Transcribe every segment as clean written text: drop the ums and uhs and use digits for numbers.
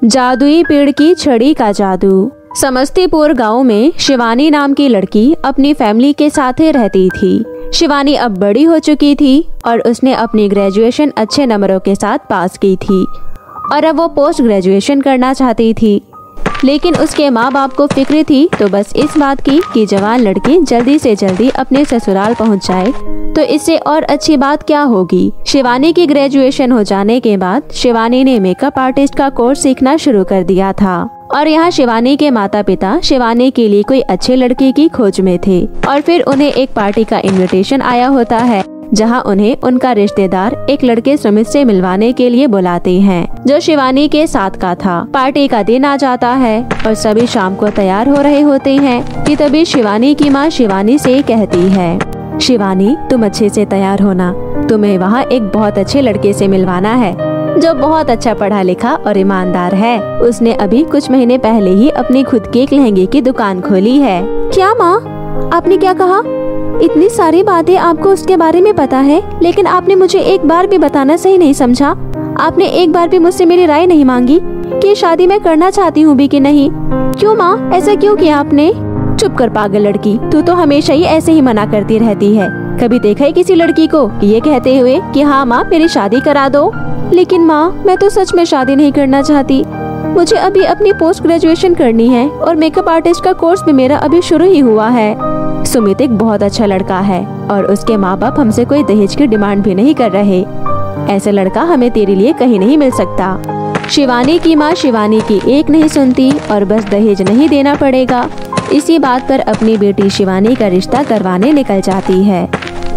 जादुई पेड़ की छड़ी का जादू। समस्तीपुर गांव में शिवानी नाम की लड़की अपनी फैमिली के साथ रहती थी। शिवानी अब बड़ी हो चुकी थी और उसने अपनी ग्रेजुएशन अच्छे नंबरों के साथ पास की थी और अब वो पोस्ट ग्रेजुएशन करना चाहती थी। लेकिन उसके माँ बाप को फिक्र थी तो बस इस बात की कि जवान लड़की जल्दी से जल्दी अपने ससुराल पहुँच जाए, तो इससे और अच्छी बात क्या होगी। शिवानी की ग्रेजुएशन हो जाने के बाद शिवानी ने मेकअप आर्टिस्ट का कोर्स सीखना शुरू कर दिया था और यहाँ शिवानी के माता पिता शिवानी के लिए कोई अच्छे लड़के की खोज में थे और फिर उन्हें एक पार्टी का इनविटेशन आया होता है जहां उन्हें उनका रिश्तेदार एक लड़के सुमित से मिलवाने के लिए बुलाते हैं जो शिवानी के साथ का था। पार्टी का दिन आ जाता है और सभी शाम को तैयार हो रहे होते हैं कि तभी शिवानी की माँ शिवानी से कहती है, शिवानी तुम अच्छे से तैयार होना, तुम्हें वहाँ एक बहुत अच्छे लड़के से मिलवाना है जो बहुत अच्छा पढ़ा लिखा और ईमानदार है। उसने अभी कुछ महीने पहले ही अपनी खुद की एक लहंगे की दुकान खोली है। क्या माँ, आपने क्या कहा? इतनी सारी बातें आपको उसके बारे में पता है, लेकिन आपने मुझे एक बार भी बताना सही नहीं समझा। आपने एक बार भी मुझसे मेरी राय नहीं मांगी कि शादी मैं करना चाहती हूँ भी कि नहीं। क्यों माँ, ऐसा क्यों किया आपने? चुप कर पागल लड़की, तू तो हमेशा ही ऐसे ही मना करती रहती है। कभी देखा है किसी लड़की को ये कहते हुए कि हाँ माँ मेरी शादी करा दो? लेकिन माँ, मैं तो सच में शादी नहीं करना चाहती। मुझे अभी अपनी पोस्ट ग्रेजुएशन करनी है और मेकअप आर्टिस्ट का कोर्स भी मेरा अभी शुरू ही हुआ है। सुमित एक बहुत अच्छा लड़का है और उसके माँ बाप हमसे कोई दहेज की डिमांड भी नहीं कर रहे। ऐसा लड़का हमें तेरे लिए कहीं नहीं मिल सकता। शिवानी की माँ शिवानी की एक नहीं सुनती और बस दहेज नहीं देना पड़ेगा, इसी बात पर अपनी बेटी शिवानी का रिश्ता करवाने निकल जाती है।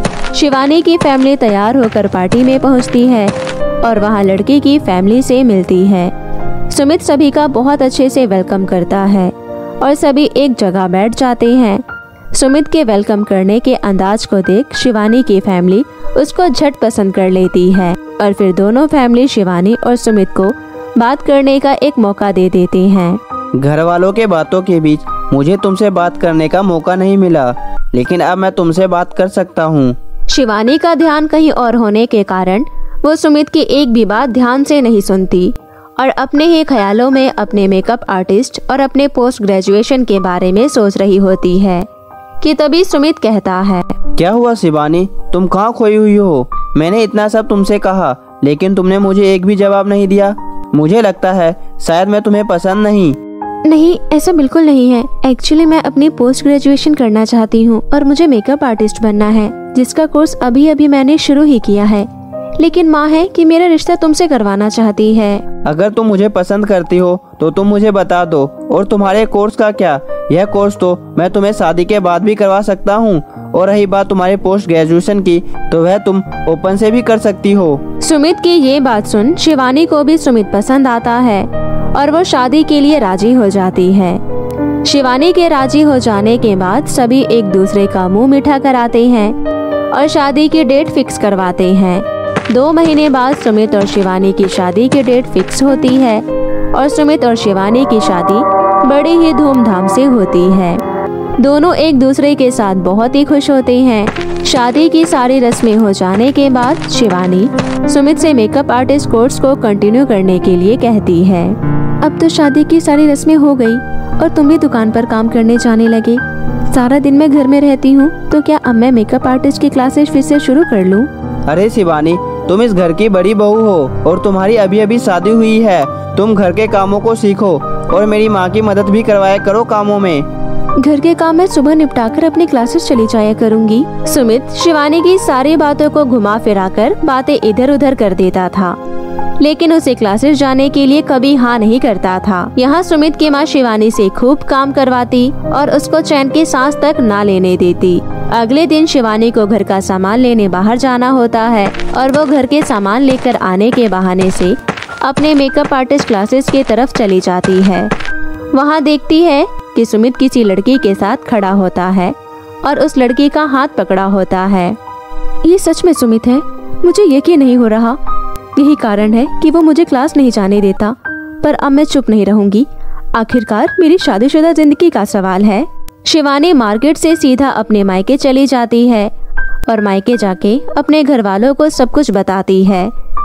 शिवानी की फैमिली तैयार होकर पार्टी में पहुँचती है और वहाँ लड़की की फैमिली से मिलती है। सुमित सभी का बहुत अच्छे से वेलकम करता है और सभी एक जगह बैठ जाते हैं। सुमित के वेलकम करने के अंदाज को देख शिवानी की फैमिली उसको झट पसंद कर लेती है और फिर दोनों फैमिली शिवानी और सुमित को बात करने का एक मौका दे देते हैं। घर वालों के बातों के बीच मुझे तुमसे बात करने का मौका नहीं मिला, लेकिन अब मैं तुमसे बात कर सकता हूँ। शिवानी का ध्यान कहीं और होने के कारण वो सुमित की एक भी बात ध्यान से नहीं सुनती और अपने ही ख्यालों में अपने मेकअप आर्टिस्ट और अपने पोस्ट ग्रेजुएशन के बारे में सोच रही होती है कि तभी सुमित कहता है, क्या हुआ शिवानी, तुम कहाँ खोई हुई हो? मैंने इतना सब तुमसे कहा लेकिन तुमने मुझे एक भी जवाब नहीं दिया। मुझे लगता है शायद मैं तुम्हें पसंद नहीं, ऐसा बिल्कुल नहीं है। एक्चुअली मैं अपनी पोस्ट ग्रेजुएशन करना चाहती हूँ और मुझे मेकअप आर्टिस्ट बनना है, जिसका कोर्स अभी अभी मैंने शुरू ही किया है। लेकिन माँ है कि मेरा रिश्ता तुमसे करवाना चाहती है। अगर तुम मुझे पसंद करती हो तो तुम मुझे बता दो। और तुम्हारे कोर्स का क्या? यह कोर्स तो मैं तुम्हें शादी के बाद भी करवा सकता हूँ। और रही बात तुम्हारे पोस्ट ग्रेजुएशन की, तो वह तुम ओपन से भी कर सकती हो। सुमित की ये बात सुन शिवानी को भी सुमित पसंद आता है और वो शादी के लिए राजी हो जाती है। शिवानी के राजी हो जाने के बाद सभी एक दूसरे का मुंह मीठा कराते हैं और शादी की डेट फिक्स करवाते हैं। 2 महीने बाद सुमित और शिवानी की शादी की डेट फिक्स होती है और सुमित और शिवानी की शादी बड़ी ही धूमधाम से होती है। दोनों एक दूसरे के साथ बहुत ही खुश होते हैं। शादी की सारी रस्में हो जाने के बाद शिवानी सुमित से मेकअप आर्टिस्ट कोर्स को कंटिन्यू करने के लिए कहती है। अब तो शादी की सारी रस्में हो गई और तुम भी दुकान पर काम करने जाने लगे। सारा दिन मैं घर में रहती हूँ, तो क्या अब मैं मेकअप आर्टिस्ट की क्लासेस फिर से शुरू कर लूँ? अरे शिवानी, तुम इस घर की बड़ी बहू हो और तुम्हारी अभी अभी शादी हुई है। तुम घर के कामों को सीखो और मेरी माँ की मदद भी करवाया करो कामों में। घर के काम मैं सुबह निपटाकर अपनी क्लासेस चली जाया करूँगी। सुमित शिवानी की सारी बातों को घुमा फिराकर बातें इधर उधर कर देता था, लेकिन उसे क्लासेस जाने के लिए कभी हाँ नहीं करता था। यहाँ सुमित की माँ शिवानी से खूब काम करवाती और उसको चैन की सांस तक ना लेने देती। अगले दिन शिवानी को घर का सामान लेने बाहर जाना होता है और वो घर के सामान लेकर आने के बहाने से अपने मेकअप आर्टिस्ट क्लासेस की तरफ चली जाती है। वहाँ देखती है कि सुमित किसी लड़की के साथ खड़ा होता है और उस लड़की का हाथ पकड़ा होता है। ये सच में सुमित है? मुझे यकीन नहीं हो रहा। यही कारण है कि वो मुझे क्लास नहीं जाने देता। पर अब मैं चुप नहीं रहूंगी। आखिरकार मेरी शादीशुदा जिंदगी का सवाल है। शिवानी मार्केट से सीधा अपने मायके चली जाती है और मायके जाके अपने घर वालों को सब कुछ बताती है।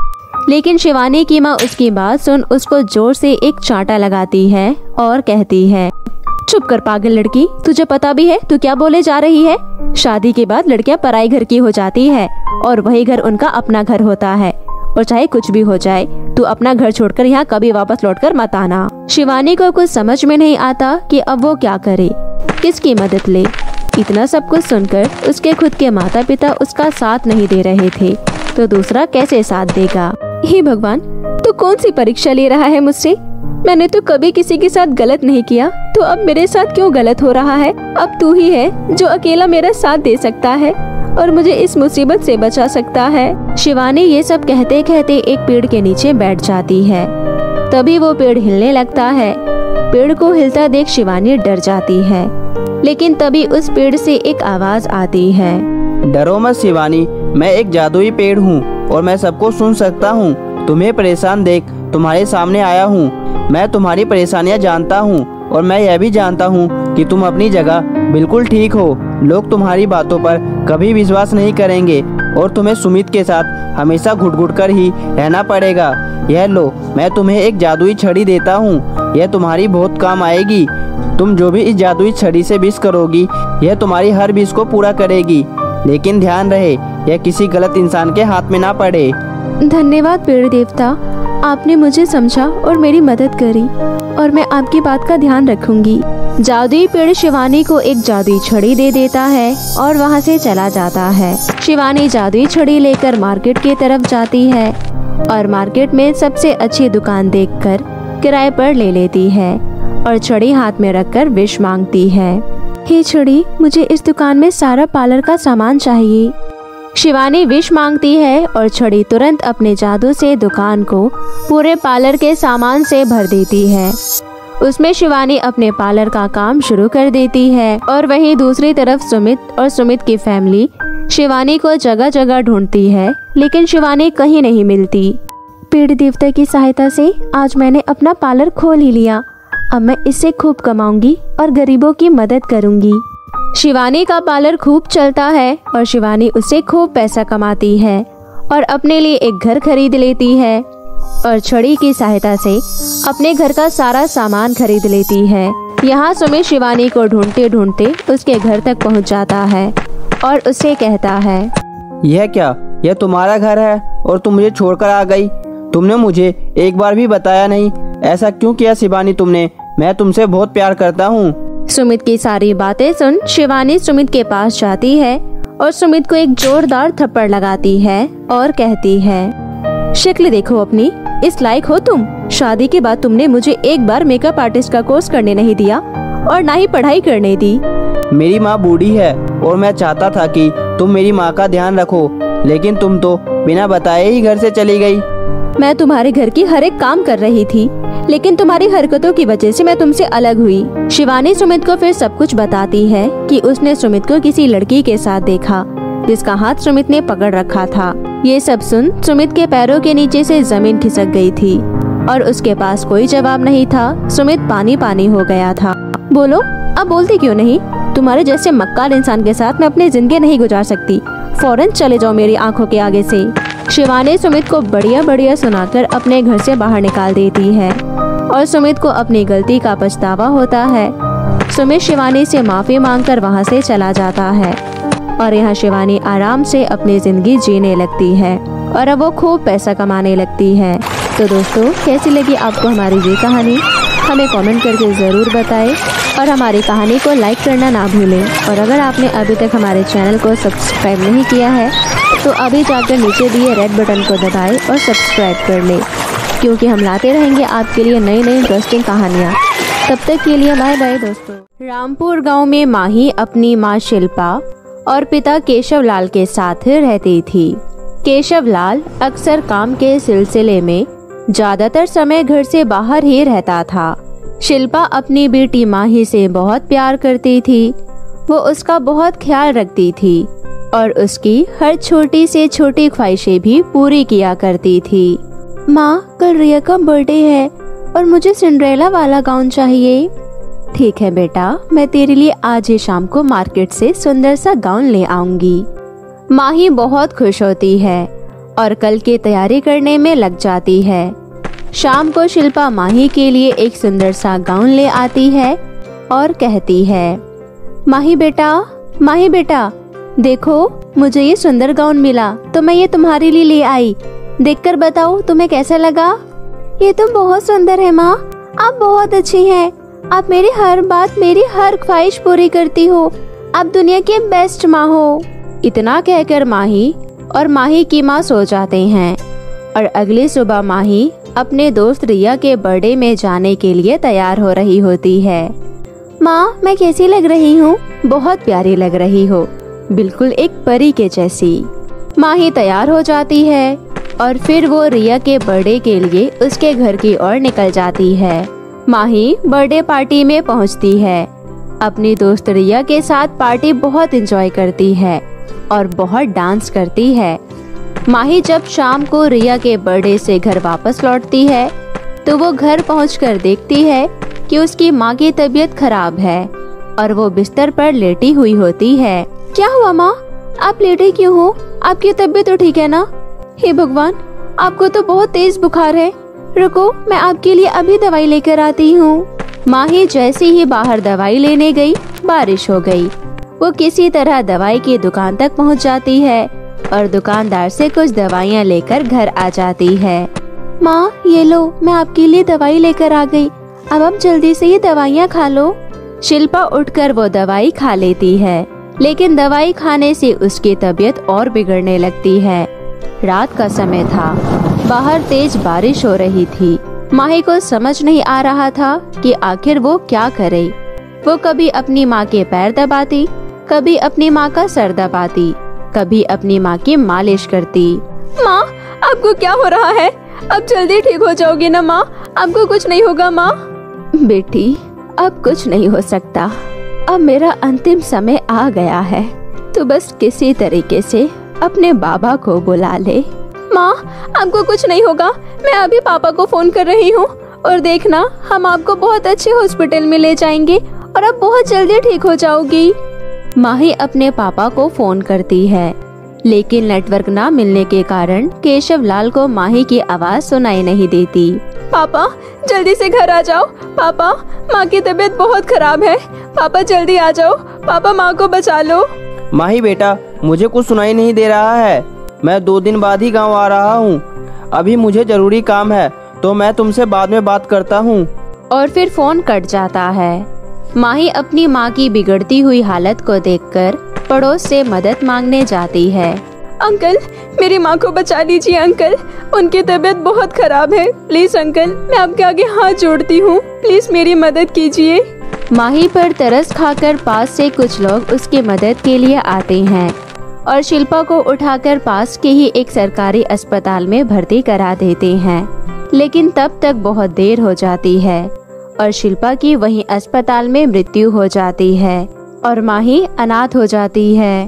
लेकिन शिवानी की माँ उसकी बात सुन उसको जोर से एक चांटा लगाती है और कहती है, चुप कर पागल लड़की, तुझे पता भी है तू क्या बोले जा रही है। शादी के बाद लड़कियां पराई घर की हो जाती है और वही घर उनका अपना घर होता है, और चाहे कुछ भी हो जाए तू अपना घर छोड़कर यहाँ कभी वापस लौटकर मत आना। शिवानी को कुछ समझ में नहीं आता कि अब वो क्या करे, किसकी मदद ले। इतना सब कुछ सुनकर उसके खुद के माता पिता उसका साथ नहीं दे रहे थे, तो दूसरा कैसे साथ देगा। हे भगवान, तू कौन सी परीक्षा ले रहा है मुझसे? मैंने तो कभी किसी के साथ गलत नहीं किया, तो अब मेरे साथ क्यों गलत हो रहा है? अब तू ही है जो अकेला मेरा साथ दे सकता है और मुझे इस मुसीबत से बचा सकता है। शिवानी ये सब कहते कहते एक पेड़ के नीचे बैठ जाती है। तभी वो पेड़ हिलने लगता है। पेड़ को हिलता देख शिवानी डर जाती है, लेकिन तभी उस पेड़ से एक आवाज आती है, डरो मत शिवानी, मैं एक जादुई पेड़ हूँ और मैं सबको सुन सकता हूँ। तुम्हें परेशान देख तुम्हारे सामने आया हूँ। मैं तुम्हारी परेशानियाँ जानता हूँ और मैं यह भी जानता हूँ कि तुम अपनी जगह बिल्कुल ठीक हो। लोग तुम्हारी बातों पर कभी विश्वास नहीं करेंगे और तुम्हें सुमित के साथ हमेशा घुट-घुट कर ही रहना पड़ेगा। यह लो, मैं तुम्हें एक जादुई छड़ी देता हूँ, यह तुम्हारी बहुत काम आएगी। तुम जो भी इस जादुई छड़ी से विश करोगी, यह तुम्हारी हर विश को पूरा करेगी। लेकिन ध्यान रहे, यह किसी गलत इंसान के हाथ में ना पड़े। धन्यवाद पेड़ देवता, आपने मुझे समझा और मेरी मदद करी, और मैं आपकी बात का ध्यान रखूंगी। जादुई पेड़ शिवानी को एक जादुई छड़ी दे देता है और वहाँ से चला जाता है। शिवानी जादुई छड़ी लेकर मार्केट की तरफ जाती है और मार्केट में सबसे अच्छी दुकान देखकर किराए पर ले लेती है और छड़ी हाथ में रखकर विश मांगती है। हे छड़ी, मुझे इस दुकान में सारा पार्लर का सामान चाहिए। शिवानी विश मांगती है और छड़ी तुरंत अपने जादू से दुकान को पूरे पार्लर के सामान से भर देती है। उसमें शिवानी अपने पार्लर का काम शुरू कर देती है और वहीं दूसरी तरफ सुमित और सुमित की फैमिली शिवानी को जगह जगह ढूंढती है, लेकिन शिवानी कहीं नहीं मिलती। पेड़ देवता की सहायता से आज मैंने अपना पार्लर खोल ही लिया। अब मैं इससे खूब कमाऊंगी और गरीबों की मदद करूंगी। शिवानी का पार्लर खूब चलता है और शिवानी उससे खूब पैसा कमाती है और अपने लिए एक घर खरीद लेती है और छड़ी की सहायता से अपने घर का सारा सामान खरीद लेती है। यहाँ सुमित शिवानी को ढूंढते ढूंढते उसके घर तक पहुँच जाता है और उससे कहता है, यह क्या, यह तुम्हारा घर है और तुम मुझे छोड़कर आ गई? तुमने मुझे एक बार भी बताया नहीं, ऐसा क्यों किया शिवानी तुमने? मैं तुमसे बहुत प्यार करता हूँ। सुमित की सारी बातें सुन शिवानी सुमित के पास जाती है और सुमित को एक जोरदार थप्पड़ लगाती है और कहती है, शक्ल देखो अपनी, इस लायक हो तुम? शादी के बाद तुमने मुझे एक बार मेकअप आर्टिस्ट का कोर्स करने नहीं दिया और ना ही पढ़ाई करने दी। मेरी माँ बूढ़ी है और मैं चाहता था कि तुम मेरी माँ का ध्यान रखो, लेकिन तुम तो बिना बताए ही घर से चली गई। मैं तुम्हारे घर की हर एक काम कर रही थी, लेकिन तुम्हारी हरकतों की वजह से मैं तुमसे अलग हुई। शिवानी सुमित को फिर सब कुछ बताती है कि उसने सुमित को किसी लड़की के साथ देखा जिसका हाथ सुमित ने पकड़ रखा था। ये सब सुन सुमित के पैरों के नीचे से जमीन खिसक गई थी और उसके पास कोई जवाब नहीं था। सुमित पानी पानी हो गया था। बोलो, अब बोलती क्यों नहीं? तुम्हारे जैसे मक्कार इंसान के साथ मैं अपनी जिंदगी नहीं गुजार सकती। फौरन चले जाओ मेरी आंखों के आगे से। शिवानी सुमित को बढ़िया बढ़िया सुनाकर अपने घर से बाहर निकाल देती है और सुमित को अपनी गलती का पछतावा होता है। सुमित शिवानी से माफी मांगकर वहां से चला जाता है और यहाँ शिवानी आराम से अपनी जिंदगी जीने लगती है और अब वो खूब पैसा कमाने लगती है। तो दोस्तों, कैसी लगी आपको हमारी ये कहानी? हमें कमेंट करके ज़रूर बताएं और हमारी कहानी को लाइक करना ना भूलें। और अगर आपने अभी तक हमारे चैनल को सब्सक्राइब नहीं किया है तो अभी जाकर नीचे दिए रेड बटन को दबाएं और सब्सक्राइब कर लें, क्योंकि हम लाते रहेंगे आपके लिए नई नई इंटरेस्टिंग कहानियाँ। तब तक के लिए बाय बाय दोस्तों। रामपुर गाँव में माही अपनी माँ शिल्पा और पिता केशव लाल के साथ रहती थी। केशव लाल अक्सर काम के सिलसिले में ज्यादातर समय घर से बाहर ही रहता था। शिल्पा अपनी बेटी माही से बहुत प्यार करती थी। वो उसका बहुत ख्याल रखती थी और उसकी हर छोटी से छोटी ख्वाहिशें भी पूरी किया करती थी। माँ, कल रिया का बर्थडे है और मुझे सिंड्रेला वाला गाउन चाहिए। ठीक है बेटा, मैं तेरे लिए आज ही शाम को मार्केट से सुंदर सा गाउन ले आऊंगी। माही बहुत खुश होती है और कल की तैयारी करने में लग जाती है। शाम को शिल्पा माही के लिए एक सुंदर सा गाउन ले आती है और कहती है, माही बेटा देखो, मुझे ये सुंदर गाउन मिला तो मैं ये तुम्हारे लिए ले आई। देखकर बताओ तुम्हें कैसा लगा। ये तो बहुत सुंदर है माँ, आप बहुत अच्छी हैं। आप मेरी हर बात, मेरी हर ख्वाहिश पूरी करती हो। आप दुनिया के बेस्ट माँ हो। इतना कहकर माही और माही की माँ सो जाते हैं और अगली सुबह माही अपने दोस्त रिया के बर्थडे में जाने के लिए तैयार हो रही होती है। माँ, मैं कैसी लग रही हूँ? बहुत प्यारी लग रही हो, बिल्कुल एक परी के जैसी। माही तैयार हो जाती है और फिर वो रिया के बर्थडे के लिए उसके घर की ओर निकल जाती है। माही बर्थडे पार्टी में पहुंचती है। अपनी दोस्त रिया के साथ पार्टी बहुत एंजॉय करती है और बहुत डांस करती है। माही जब शाम को रिया के बर्थडे से घर वापस लौटती है तो वो घर पहुंचकर देखती है कि उसकी माँ की तबीयत खराब है और वो बिस्तर पर लेटी हुई होती है। क्या हुआ माँ, आप लेटे क्यों हो? आपकी तबीयत तो ठीक है ना? हे भगवान, आपको तो बहुत तेज बुखार है। रुको, मैं आपके लिए अभी दवाई लेकर आती हूँ। माही जैसे ही बाहर दवाई लेने गई, बारिश हो गई। वो किसी तरह दवाई की दुकान तक पहुँच जाती है और दुकानदार से कुछ दवाइयाँ लेकर घर आ जाती है। माँ, ये लो, मैं आपके लिए दवाई लेकर आ गई। अब आप जल्दी से ये दवाइयाँ खा लो। शिल्पा उठकर वो दवाई खा लेती है, लेकिन दवाई खाने से उसकी तबीयत और बिगड़ने लगती है। रात का समय था, बाहर तेज बारिश हो रही थी। माही को समझ नहीं आ रहा था कि आखिर वो क्या करे। वो कभी अपनी माँ के पैर दबाती, कभी अपनी माँ का सर दबाती, कभी अपनी माँ की मालिश करती। माँ, आपको क्या हो रहा है? अब जल्दी ठीक हो जाओगी ना माँ? आपको कुछ नहीं होगा माँ? बेटी, अब कुछ नहीं हो सकता। अब मेरा अंतिम समय आ गया है। तू बस किसी तरीके से अपने बाबा को बुला ले। माँ, आपको कुछ नहीं होगा। मैं अभी पापा को फोन कर रही हूँ और देखना, हम आपको बहुत अच्छे हॉस्पिटल में ले जाएंगे और आप बहुत जल्दी ठीक हो जाओगी। माही अपने पापा को फोन करती है, लेकिन नेटवर्क ना मिलने के कारण केशव लाल को माही की आवाज सुनाई नहीं देती। पापा, जल्दी से घर आ जाओ। पापा, माँ की तबीयत बहुत खराब है। पापा जल्दी आ जाओ। पापा, माँ को बचा लो। माही बेटा, मुझे कुछ सुनाई नहीं दे रहा है। मैं 2 दिन बाद ही गांव आ रहा हूँ। अभी मुझे जरूरी काम है, तो मैं तुमसे बाद में बात करता हूँ। और फिर फोन कट जाता है। माही अपनी माँ की बिगड़ती हुई हालत को देखकर पड़ोस से मदद मांगने जाती है। अंकल, मेरी माँ को बचा लीजिए अंकल, उनकी तबीयत बहुत खराब है। प्लीज अंकल, मैं आपके आगे हाथ जोड़ती हूँ, प्लीज मेरी मदद कीजिए। माही पर तरस खाकर पास से कुछ लोग उसकी मदद के लिए आते हैं और शिल्पा को उठाकर पास के ही एक सरकारी अस्पताल में भर्ती करा देते हैं। लेकिन तब तक बहुत देर हो जाती है और शिल्पा की वहीं अस्पताल में मृत्यु हो जाती है और माही अनाथ हो जाती है।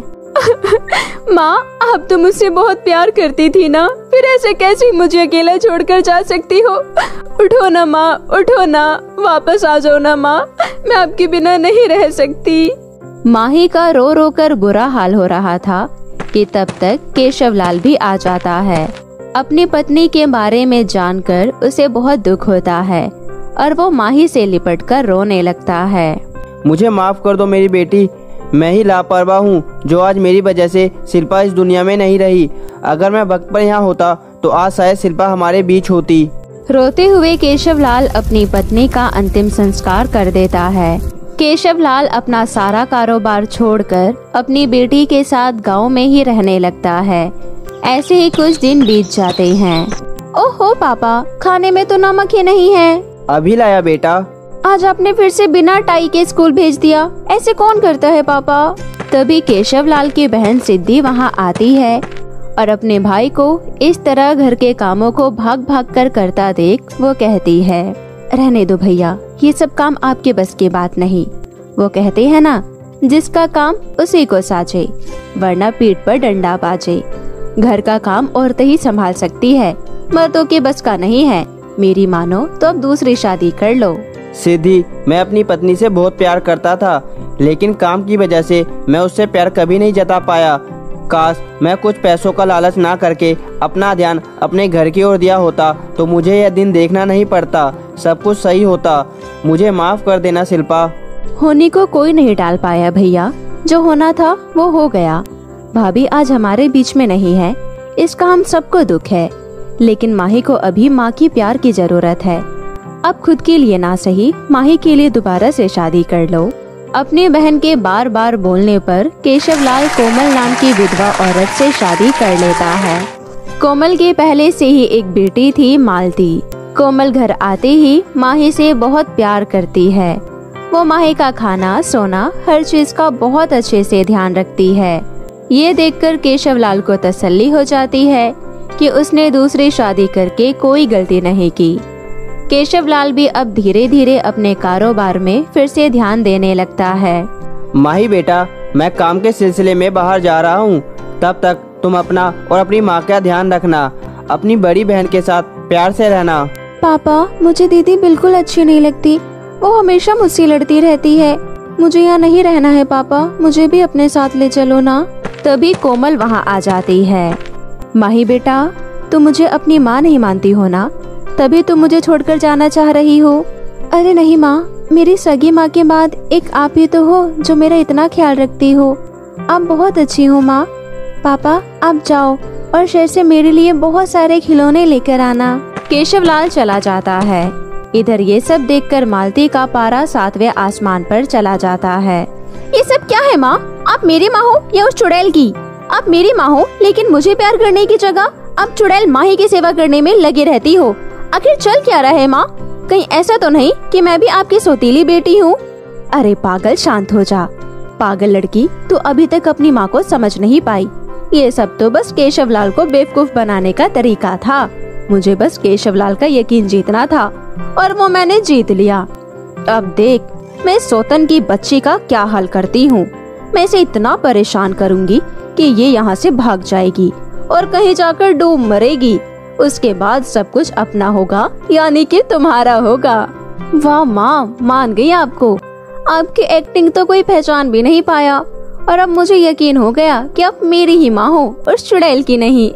माँ, आप तो मुझसे बहुत प्यार करती थी ना, फिर ऐसे कैसे मुझे अकेला छोड़कर जा सकती हो? उठो ना माँ, उठो ना, वापस आ जाओ ना माँ, मैं आपके बिना नहीं रह सकती। माही का रो रो कर बुरा हाल हो रहा था कि तब तक केशव लाल भी आ जाता है। अपनी पत्नी के बारे में जानकर उसे बहुत दुख होता है और वो माही से लिपटकर रोने लगता है। मुझे माफ कर दो मेरी बेटी, मैं ही लापरवाह हूँ जो आज मेरी वजह से शिल्पा इस दुनिया में नहीं रही। अगर मैं वक्त पर यहाँ होता तो आज शायद शिल्पा हमारे बीच होती। रोते हुए केशव लाल अपनी पत्नी का अंतिम संस्कार कर देता है। केशव लाल अपना सारा कारोबार छोड़कर अपनी बेटी के साथ गांव में ही रहने लगता है। ऐसे ही कुछ दिन बीत जाते हैं। ओहो पापा, खाने में तो नमक ही नहीं है। अभी लाया बेटा। आज आपने फिर से बिना टाई के स्कूल भेज दिया, ऐसे कौन करता है पापा? तभी केशव लाल की बहन सिद्धि वहाँ आती है और अपने भाई को इस तरह घर के कामों को भाग भाग कर करता देख वो कहती है, रहने दो भैया, ये सब काम आपके बस की बात नहीं। वो कहते हैं ना, जिसका काम उसी को साजे, वरना पीठ पर डंडा बाजे। घर का काम औरतें ही संभाल सकती है, मर्दों के बस का नहीं है। मेरी मानो तो अब दूसरी शादी कर लो। सिद्धि, मैं अपनी पत्नी से बहुत प्यार करता था, लेकिन काम की वजह से मैं उससे प्यार कभी नहीं जता पाया। काश मैं कुछ पैसों का लालच ना करके अपना ध्यान अपने घर की ओर दिया होता तो मुझे यह दिन देखना नहीं पड़ता, सब कुछ सही होता। मुझे माफ कर देना शिल्पा। होनी को कोई नहीं टाल पाया भैया, जो होना था वो हो गया। भाभी आज हमारे बीच में नहीं है, इसका हम सबको दुख है, लेकिन माही को अभी माँ की प्यार की जरूरत है। अब खुद के लिए ना सही, माही के लिए दोबारा से शादी कर लो। अपनी बहन के बार बार बोलने पर केशवलाल कोमल नाम की विधवा औरत से शादी कर लेता है। कोमल के पहले से ही एक बेटी थी मालती। कोमल घर आते ही माही से बहुत प्यार करती है। वो माही का खाना सोना हर चीज का बहुत अच्छे से ध्यान रखती है। ये देखकर केशवलाल को तसल्ली हो जाती है कि उसने दूसरी शादी करके कोई गलती नहीं की। केशवलाल भी अब धीरे धीरे अपने कारोबार में फिर से ध्यान देने लगता है। माही बेटा, मैं काम के सिलसिले में बाहर जा रहा हूँ, तब तक तुम अपना और अपनी माँ का ध्यान रखना। अपनी बड़ी बहन के साथ प्यार से रहना। पापा, मुझे दीदी बिल्कुल अच्छी नहीं लगती, वो हमेशा मुझसे लड़ती रहती है। मुझे यहाँ नहीं रहना है पापा, मुझे भी अपने साथ ले चलो ना। तभी कोमल वहाँ आ जाती है। माही बेटा, तुम मुझे अपनी माँ नहीं मानती हो ना, तभी तुम मुझे छोड़कर जाना चाह रही हो। अरे नहीं माँ, मेरी सगी माँ के बाद एक आप ही तो हो जो मेरा इतना ख्याल रखती हो। आप बहुत अच्छी हो माँ। पापा आप जाओ और शहर से मेरे लिए बहुत सारे खिलौने लेकर आना। केशवलाल चला जाता है। इधर ये सब देखकर मालती का पारा 7वें आसमान पर चला जाता है। ये सब क्या है माँ? आप मेरी माँ हो या उस चुड़ैल की? आप मेरी माँ हो, लेकिन मुझे प्यार करने की जगह आप चुड़ैल माही की सेवा करने में लगी रहती हो। आखिर चल क्या रहा है माँ? कहीं ऐसा तो नहीं कि मैं भी आपकी सौतीली बेटी हूँ? अरे पागल, शांत हो जा। पागल लड़की, तू अभी तक अपनी माँ को समझ नहीं पाई। ये सब तो बस केशवलाल को बेवकूफ बनाने का तरीका था। मुझे बस केशवलाल का यकीन जीतना था और वो मैंने जीत लिया। अब देख मैं सौतन की बच्ची का क्या हाल करती हूँ। मैं इसे इतना परेशान करूँगी कि ये यहाँ से भाग जाएगी और कहीं जाकर डूब मरेगी। उसके बाद सब कुछ अपना होगा, यानी कि तुम्हारा होगा। वाह माँ, मान गई आपको। आपकी एक्टिंग तो कोई पहचान भी नहीं पाया और अब मुझे यकीन हो गया कि आप मेरी ही माँ हो, उस चुड़ैल की नहीं।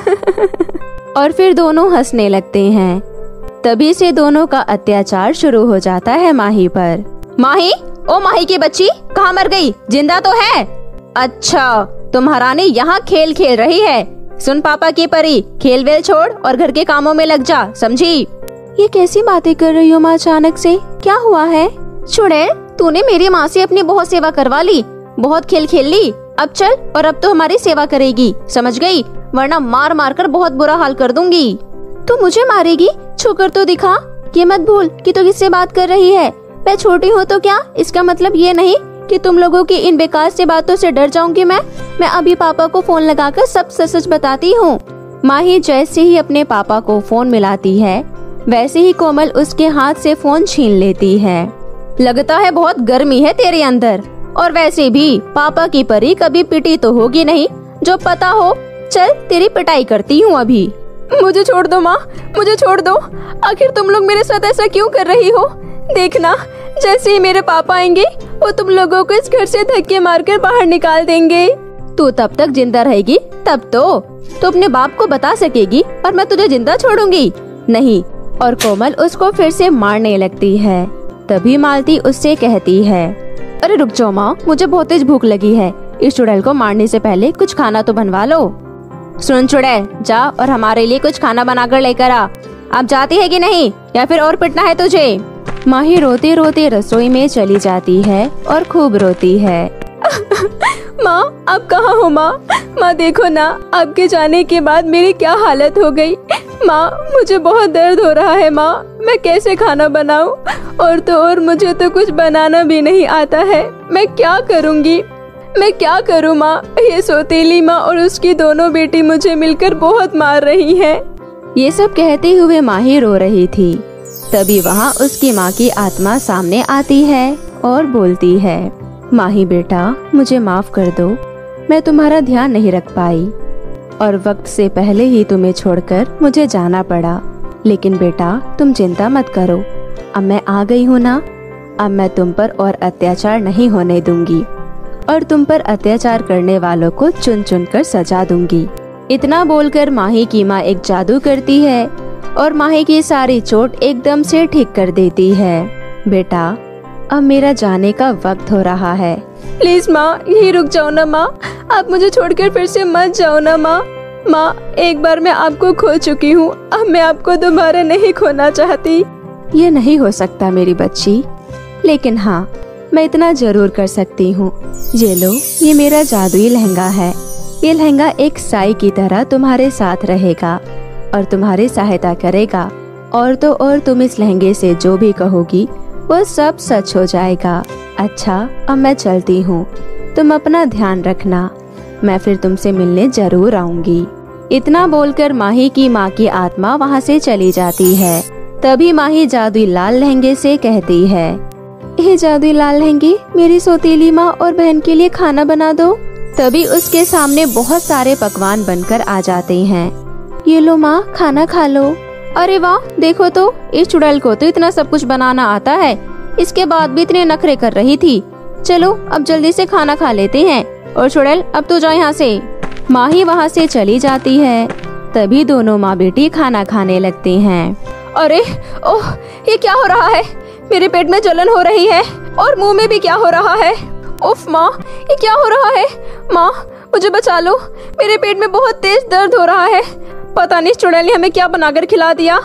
और फिर दोनों हंसने लगते हैं। तभी से दोनों का अत्याचार शुरू हो जाता है माही पर। माही, ओ माही की बच्ची, कहाँ मर गई? जिंदा तो है? अच्छा, तुम्हारा ने यहाँ खेल खेल रही है। सुन पापा की परी, खेल वेल छोड़ और घर के कामों में लग जा, समझी? ये कैसी बातें कर रही हो माँ अचानक से? क्या हुआ है? चुड़ैल, तूने मेरी माँ से अपनी बहुत सेवा करवा ली, बहुत खेल खेल ली। अब चल और अब तो हमारी सेवा करेगी, समझ गई? वरना मार मार कर बहुत बुरा हाल कर दूंगी। तू मुझे मारेगी? छूकर तो दिखा। ये मत भूल कि तू किससे बात कर रही है। मैं छोटी हूँ तो क्या, इसका मतलब ये नहीं कि तुम लोगों की इन बेकार से बातों से डर जाऊंगी मैं अभी पापा को फोन लगाकर सब सच सच बताती हूँ। माही जैसे ही अपने पापा को फोन मिलाती है, वैसे ही कोमल उसके हाथ से फोन छीन लेती है। लगता है बहुत गर्मी है तेरे अंदर, और वैसे भी पापा की परी कभी पिटी तो होगी नहीं जो पता हो। चल तेरी पिटाई करती हूँ अभी। मुझे छोड़ दो माँ, मुझे छोड़ दो। आखिर तुम लोग मेरे साथ ऐसा क्यों कर रही हो? देखना, जैसे ही मेरे पापा आएंगे वो तुम लोगों को इस घर से धक्के मारकर बाहर निकाल देंगे। तू तब तक जिंदा रहेगी तब तो अपने बाप को बता सकेगी और मैं तुझे जिंदा छोड़ूंगी नहीं। और कोमल उसको फिर से मारने लगती है। तभी मालती उससे कहती है, अरे रुक जाओ माँ, मुझे बहुत तेज भूख लगी है। इस चुड़ैल को मारने से पहले कुछ खाना तो बनवा लो। सुन चुड़ैल, जा और हमारे लिए कुछ खाना बनाकर लेकर आ। अब जाती है कि नहीं, या फिर और पिटना है तुझे? माही रोते रोते रसोई में चली जाती है और खूब रोती है। माँ, आप कहाँ हो माँ? माँ देखो ना, आपके जाने के बाद मेरी क्या हालत हो गई। माँ, मुझे बहुत दर्द हो रहा है माँ, मैं कैसे खाना बनाऊँ? और तो और मुझे तो कुछ बनाना भी नहीं आता है। मैं क्या करूँगी? मैं क्या करूँ माँ? ये सौतेली माँ और उसकी दोनों बेटी मुझे मिलकर बहुत मार रही हैं। ये सब कहते हुए माही रो रही थी। तभी वहाँ उसकी माँ की आत्मा सामने आती है और बोलती है, माही बेटा, मुझे माफ कर दो, मैं तुम्हारा ध्यान नहीं रख पाई और वक्त से पहले ही तुम्हें छोड़कर मुझे जाना पड़ा। लेकिन बेटा तुम चिंता मत करो, अब मैं आ गई हूँ ना, अब मैं तुम पर और अत्याचार नहीं होने दूंगी। और तुम पर अत्याचार करने वालों को चुन चुन कर सजा दूंगी। इतना बोलकर माही की माँ एक जादू करती है और माही की सारी चोट एकदम से ठीक कर देती है। बेटा, अब मेरा जाने का वक्त हो रहा है। प्लीज माँ, यही रुक जाओ ना माँ, आप मुझे छोड़कर फिर से मत जाओ ना माँ। माँ, एक बार मैं आपको खो चुकी हूँ, अब मैं आपको दोबारा नहीं खोना चाहती। ये नहीं हो सकता मेरी बच्ची, लेकिन हाँ, मैं इतना जरूर कर सकती हूँ। ये लो, ये मेरा जादुई लहंगा है। ये लहंगा एक साई की तरह तुम्हारे साथ रहेगा और तुम्हारी सहायता करेगा। और तो और तुम इस लहंगे से जो भी कहोगी वो सब सच हो जाएगा। अच्छा, अब मैं चलती हूँ, तुम अपना ध्यान रखना। मैं फिर तुमसे मिलने जरूर आऊंगी। इतना बोलकर माही की माँ की आत्मा वहाँ से चली जाती है। तभी माही जादुई लाल लहंगे से कहती है, हे जादुई लाल लहंगे, मेरी सौतेली माँ और बहन के लिए खाना बना दो। तभी उसके सामने बहुत सारे पकवान बनकर आ जाते हैं। ये लो माँ, खाना खा लो। अरे वाह, देखो तो, इस चुड़ैल को तो इतना सब कुछ बनाना आता है, इसके बाद भी इतने नखरे कर रही थी। चलो अब जल्दी से खाना खा लेते हैं। और चुड़ैल, अब तो जाओ यहाँ से। माही वहाँ से चली जाती है। तभी दोनों माँ बेटी खाना खाने लगते हैं। अरे ओह, ये क्या हो रहा है? मेरे पेट में जलन हो रही है और मुंह में भी क्या हो रहा है? उफ माँ, ये क्या हो रहा है? माँ, मुझे बचा लो, मेरे पेट में बहुत तेज दर्द हो रहा है। पता नहीं चुड़ैल ने हमें क्या बनाकर खिला दिया।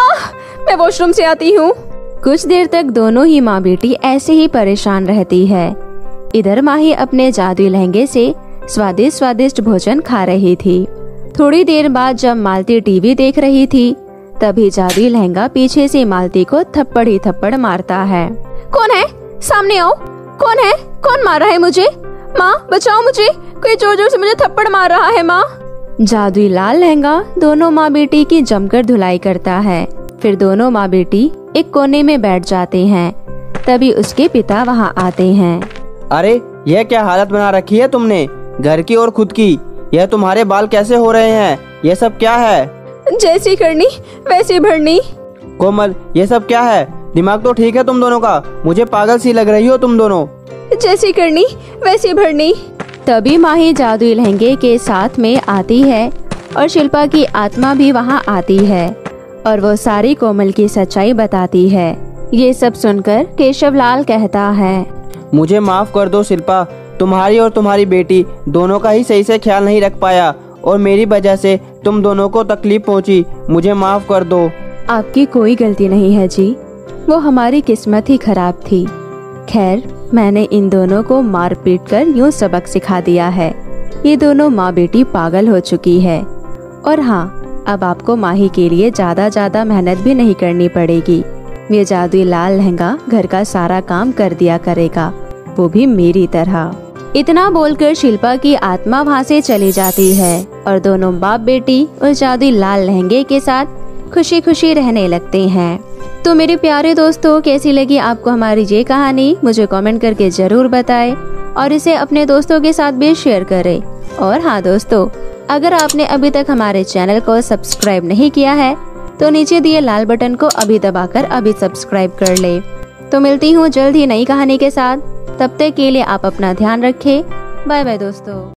मैं वॉशरूम से आती हूँ। कुछ देर तक दोनों ही माँ बेटी ऐसे ही परेशान रहती है। इधर माही अपने जादुई लहंगे से स्वादिष्ट स्वादिष्ट भोजन खा रही थी। थोड़ी देर बाद जब मालती टीवी देख रही थी, तभी जादुई लहंगा पीछे से मालती को थप्पड़ ही थप्पड़ मारता है। कौन है? सामने आओ। कौन है? कौन मार रहा है मुझे? माँ, बचाओ मुझे, कोई जोर जोर से मुझे थप्पड़ मार रहा है। माँ। जादुई लाल लहंगा दोनों माँ बेटी की जमकर धुलाई करता है। फिर दोनों माँ बेटी एक कोने में बैठ जाते हैं। तभी उसके पिता वहाँ आते हैं। अरे, यह क्या हालत बना रखी है तुमने, घर की और खुद की? यह तुम्हारे बाल कैसे हो रहे हैं? यह सब क्या है? जैसी करनी वैसी भरनी। कोमल, ये सब क्या है? दिमाग तो ठीक है तुम दोनों का? मुझे पागल सी लग रही हो तुम दोनों। जैसी करनी वैसी भरनी। तभी माही जादुई लहंगे के साथ में आती है और शिल्पा की आत्मा भी वहाँ आती है और वो सारी कोमल की सच्चाई बताती है। ये सब सुनकर केशवलाल कहता है, मुझे माफ कर दो शिल्पा, तुम्हारी और तुम्हारी बेटी दोनों का ही सही से ख्याल नहीं रख पाया और मेरी वजह से तुम दोनों को तकलीफ पहुंची। मुझे माफ कर दो। आपकी कोई गलती नहीं है जी, वो हमारी किस्मत ही खराब थी। खैर, मैंने इन दोनों को मार पीट कर यूँ सबक सिखा दिया है। ये दोनों माँ बेटी पागल हो चुकी है। और हाँ, अब आपको माही के लिए ज्यादा मेहनत भी नहीं करनी पड़ेगी। ये जादुई लाल लहंगा घर का सारा काम कर दिया करेगा, वो भी मेरी तरह। इतना बोलकर शिल्पा की आत्मा वहाँ से चली जाती है और दोनों बाप बेटी उस जादुई लाल लहंगे के साथ खुशी खुशी रहने लगते हैं। तो मेरे प्यारे दोस्तों, कैसी लगी आपको हमारी ये कहानी? मुझे कमेंट करके जरूर बताएं और इसे अपने दोस्तों के साथ भी शेयर करें। और हाँ दोस्तों, अगर आपने अभी तक हमारे चैनल को सब्सक्राइब नहीं किया है तो नीचे दिए लाल बटन को अभी दबाकर अभी सब्सक्राइब कर ले। तो मिलती हूँ जल्द ही नई कहानी के साथ। तब तक के लिए आप अपना ध्यान रखें। बाय बाय दोस्तों।